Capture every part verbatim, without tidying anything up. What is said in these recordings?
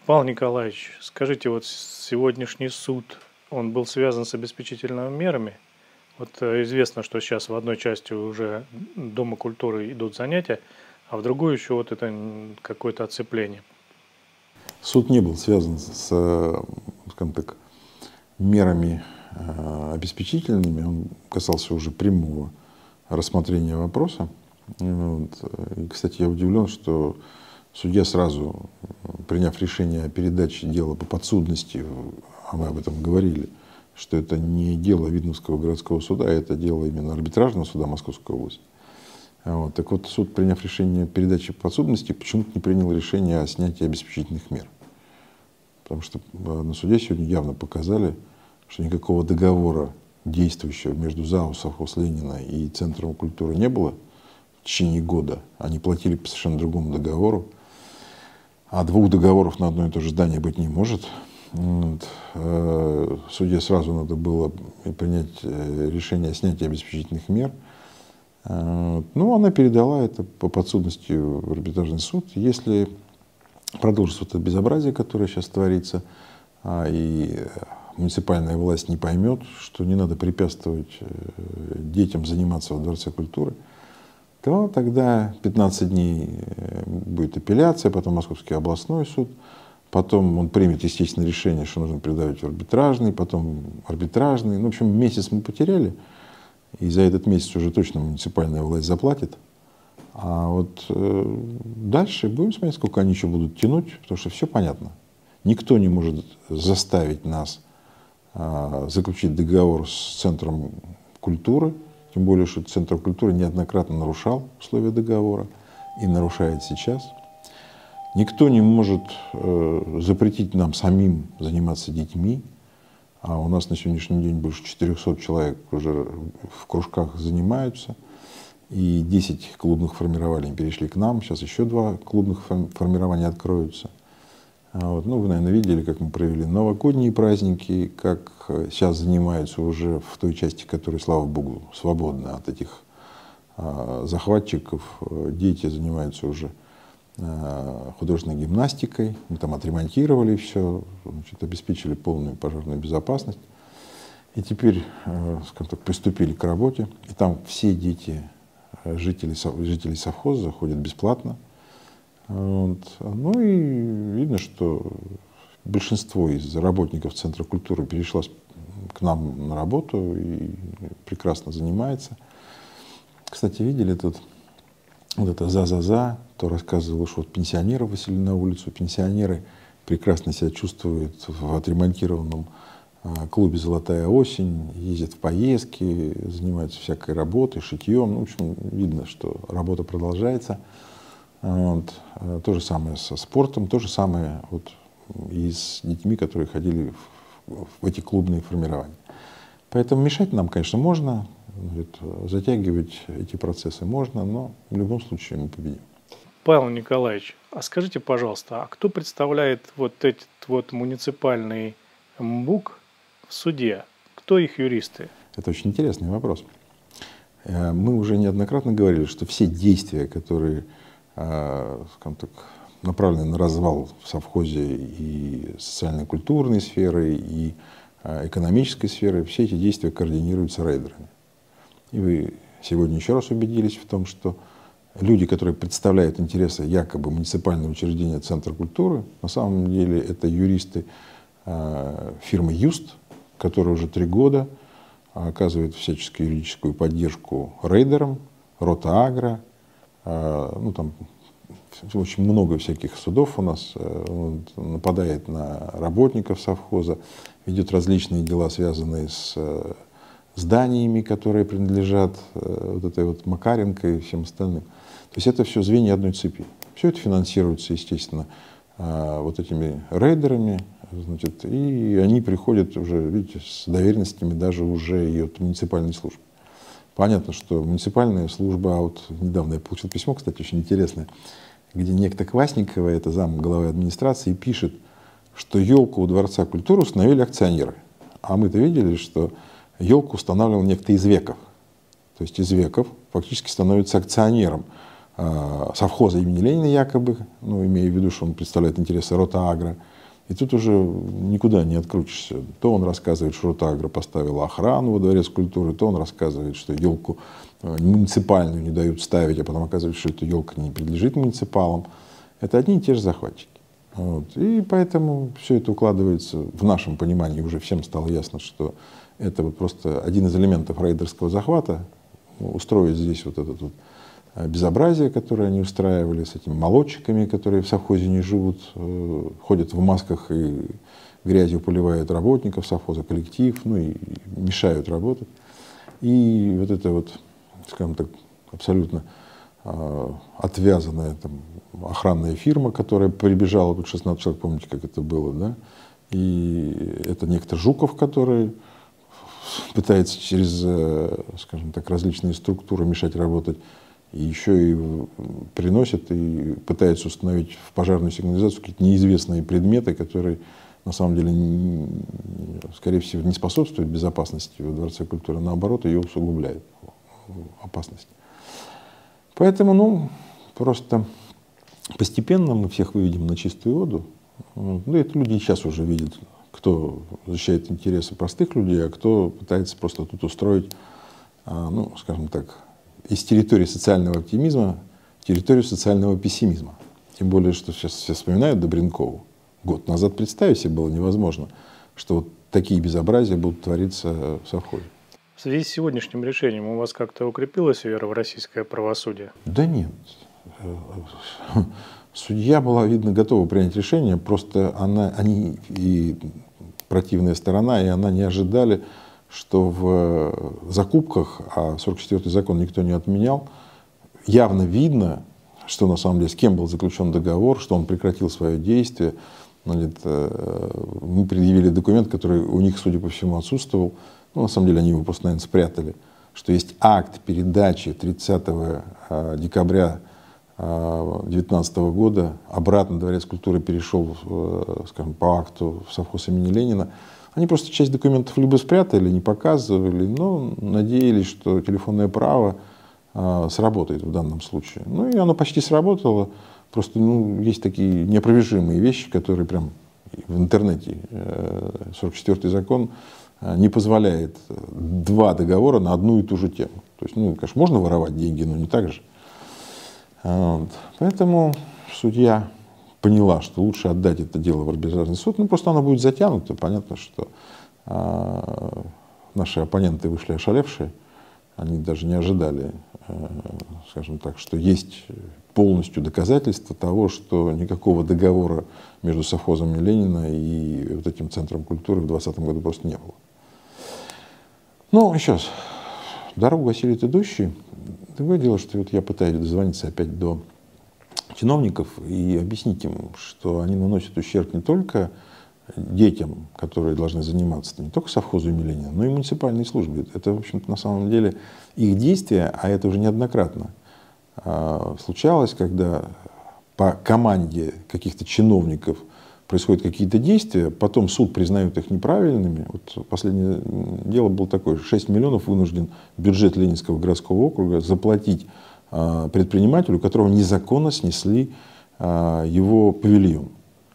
Павел Николаевич, скажите, вот сегодняшний суд, он был связан с обеспечительными мерами? Вот э, известно, что сейчас в одной части уже Дома культуры идут занятия, а в другой еще вот это м, какое-то оцепление. Суд не был связан с, э, скажем так, мерами э, обеспечительными, он касался уже прямого рассмотрения вопроса. Вот. И, кстати, я удивлен, что судья сразу, приняв решение о передаче дела по подсудности, а мы об этом говорили, что это не дело Видновского городского суда, а это дело именно арбитражного суда Московской области. Вот. Так вот, суд, приняв решение о передаче по подсудности, почему-то не принял решение о снятии обеспечительных мер. Потому что на суде сегодня явно показали, что никакого договора действующего между ЗАО «Совхоз Ленина» и Центром культуры не было в течение года. Они платили по совершенно другому договору. А двух договоров на одно и то же здание быть не может. Вот. Судье сразу надо было принять решение о снятии обеспечительных мер. Ну, она передала это по подсудности в арбитражный суд. Если продолжится это безобразие, которое сейчас творится, и муниципальная власть не поймет, что не надо препятствовать детям заниматься в Дворце культуры, то тогда пятнадцать дней будет апелляция, потом Московский областной суд, потом он примет, естественно, решение, что нужно передавать в арбитражный, потом арбитражный. Ну, в общем, месяц мы потеряли, и за этот месяц уже точно муниципальная власть заплатит. А вот э, дальше будем смотреть, сколько они еще будут тянуть, потому что все понятно. Никто не может заставить нас э, заключить договор с Центром культуры, тем более, что Центр культуры неоднократно нарушал условия договора и нарушает сейчас. Никто не может э, запретить нам самим заниматься детьми, а у нас на сегодняшний день больше четырёхсот человек уже в кружках занимаются. И десять клубных формирований перешли к нам, сейчас еще два клубных формирования откроются. Вот. Ну, вы, наверное, видели, как мы провели новогодние праздники, как сейчас занимаются уже в той части, которая, слава богу, свободна от этих а, захватчиков. Дети занимаются уже а, художественной гимнастикой. Мы там отремонтировали все, значит, обеспечили полную пожарную безопасность. И теперь, а, скажем так, приступили к работе. И там все дети Жители, жители совхоза ходят бесплатно. Вот. Ну и видно, что большинство из работников Центра культуры перешло к нам на работу и прекрасно занимается. Кстати, видели тут вот это «за-за-за», то рассказывал, что вот пенсионеров выселили на улицу, пенсионеры прекрасно себя чувствуют в отремонтированном клубе «Золотая осень», ездят в поездки, занимаются всякой работой, шитьем. Ну, в общем, видно, что работа продолжается. Вот. То же самое со спортом, то же самое вот и с детьми, которые ходили в, в эти клубные формирования. Поэтому мешать нам, конечно, можно, затягивать эти процессы можно, но в любом случае мы победим. Павел Николаевич, а скажите, пожалуйста, а кто представляет вот этот вот муниципальный МБУК в суде? Кто их юристы? Это очень интересный вопрос. Мы уже неоднократно говорили, что все действия, которые, скажем так, направлены на развал в совхозе и социально-культурной сферы, и экономической сферы, все эти действия координируются рейдерами. И вы сегодня еще раз убедились в том, что люди, которые представляют интересы якобы муниципального учреждения Центра культуры, на самом деле это юристы фирмы «Юст», которая уже три года оказывает всяческую юридическую поддержку рейдерам, Ротаагро, ну там очень много всяких судов у нас, он нападает на работников совхоза, ведет различные дела, связанные с зданиями, которые принадлежат вот этой вот Макаренко и всем остальным. То есть это все звенья одной цепи. Все это финансируется, естественно, вот этими рейдерами, значит, и они приходят уже, видите, с доверенностями даже уже и от муниципальной службы. Понятно, что муниципальная служба, а вот недавно я получил письмо, кстати, очень интересное, где некто Квасникова, это зам главы администрации, пишет, что елку у Дворца культуры установили акционеры. А мы-то видели, что елку устанавливал некто Извеков. То есть Извеков фактически становится акционером совхоза имени Ленина якобы, ну, имея в виду, что он представляет интересы Ротагро. И тут уже никуда не открутишься. То он рассказывает, что Ротагро поставила охрану во дворец культуры, то он рассказывает, что елку муниципальную не дают ставить, а потом оказывается, что эта елка не принадлежит муниципалам. Это одни и те же захватчики. Вот. И поэтому все это укладывается в нашем понимании, уже всем стало ясно, что это вот просто один из элементов рейдерского захвата, устроить здесь вот этот вот безобразие, которое они устраивали с этими молодчиками, которые в совхозе не живут, ходят в масках и грязью поливают работников совхоза, коллектив, ну и мешают работать. И вот это вот, скажем так, абсолютно отвязанная там охранная фирма, которая прибежала, тут шестнадцать человек, помните, как это было, да? И это некто Жуков, который пытается через, скажем так, различные структуры мешать работать, и еще и приносит и пытается установить в пожарную сигнализацию какие-то неизвестные предметы, которые на самом деле, не, скорее всего, не способствуют безопасности во Дворце культуры, наоборот, ее усугубляют опасность. Поэтому, ну, просто постепенно мы всех выведем на чистую воду. Ну, это люди сейчас уже видят, кто защищает интересы простых людей, а кто пытается просто тут устроить, ну, скажем так, из территории социального оптимизма в территорию социального пессимизма. Тем более, что сейчас все вспоминают Добренкову. Год назад представить себе было невозможно, что вот такие безобразия будут твориться в совхозе. В связи с сегодняшним решением у вас как-то укрепилась вера в российское правосудие? Да нет. Судья была, видно, готова принять решение, просто она, они и противная сторона, и она не ожидали, что в закупках, а сорок четвёртый закон никто не отменял, явно видно, что на самом деле с кем был заключен договор, что он прекратил свое действие. Мы предъявили документ, который у них, судя по всему, отсутствовал. Ну, на самом деле они его просто, наверное, спрятали. Что есть акт передачи тридцатого декабря две тысячи девятнадцатого года. Обратно Дворец культуры перешел, скажем, по акту в совхоз имени Ленина. Они просто часть документов либо спрятали, не показывали, но надеялись, что телефонное право а, сработает в данном случае. Ну и оно почти сработало. Просто ну, есть такие неопровержимые вещи, которые прям в интернете. сорок четвёртый закон не позволяет два договора на одну и ту же тему. То есть, ну, конечно, можно воровать деньги, но не так же. Вот. Поэтому судья поняла, что лучше отдать это дело в арбитражный суд. Ну, просто оно будет затянуто. Понятно, что а, наши оппоненты вышли ошалевшие. Они даже не ожидали, а, скажем так, что есть полностью доказательства того, что никакого договора между совхозом Ленина и вот этим центром культуры в двадцатом году просто не было. Ну, сейчас, дорогу осилит идущий. Другое дело, что вот я пытаюсь дозвониться опять до чиновников и объяснить им, что они наносят ущерб не только детям, которые должны заниматься, не только совхозу имени Ленина, но и муниципальной службе. Это, в общем-то, на самом деле их действия, а это уже неоднократно случалось, когда по команде каких-то чиновников происходят какие-то действия, потом суд признает их неправильными. Вот последнее дело было такое: шесть миллионов вынужден бюджет Ленинского городского округа заплатить предпринимателю, у которого незаконно снесли его павильон.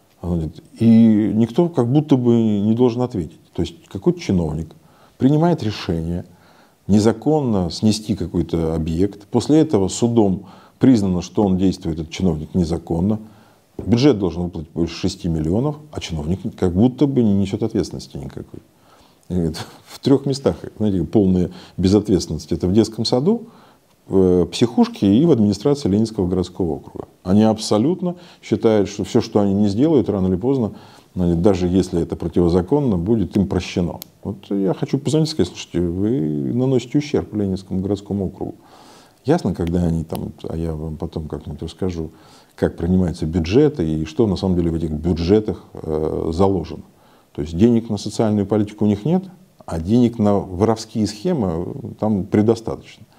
И никто как будто бы не должен ответить. То есть какой-то чиновник принимает решение незаконно снести какой-то объект. После этого судом признано, что он действует, этот чиновник, незаконно. Бюджет должен выплатить больше шести миллионов, а чиновник как будто бы не несет ответственности никакой. В трех местах, знаете, полная безответственность. Это в детском саду, в психушке и в администрации Ленинского городского округа. Они абсолютно считают, что все, что они не сделают, рано или поздно, даже если это противозаконно, будет им прощено. Вот я хочу позвонить и сказать: слушайте, вы наносите ущерб Ленинскому городскому округу. Ясно, когда они там, а я вам потом как-нибудь расскажу, как принимаются бюджеты и что на самом деле в этих бюджетах э, заложено. То есть денег на социальную политику у них нет, а денег на воровские схемы там предостаточно.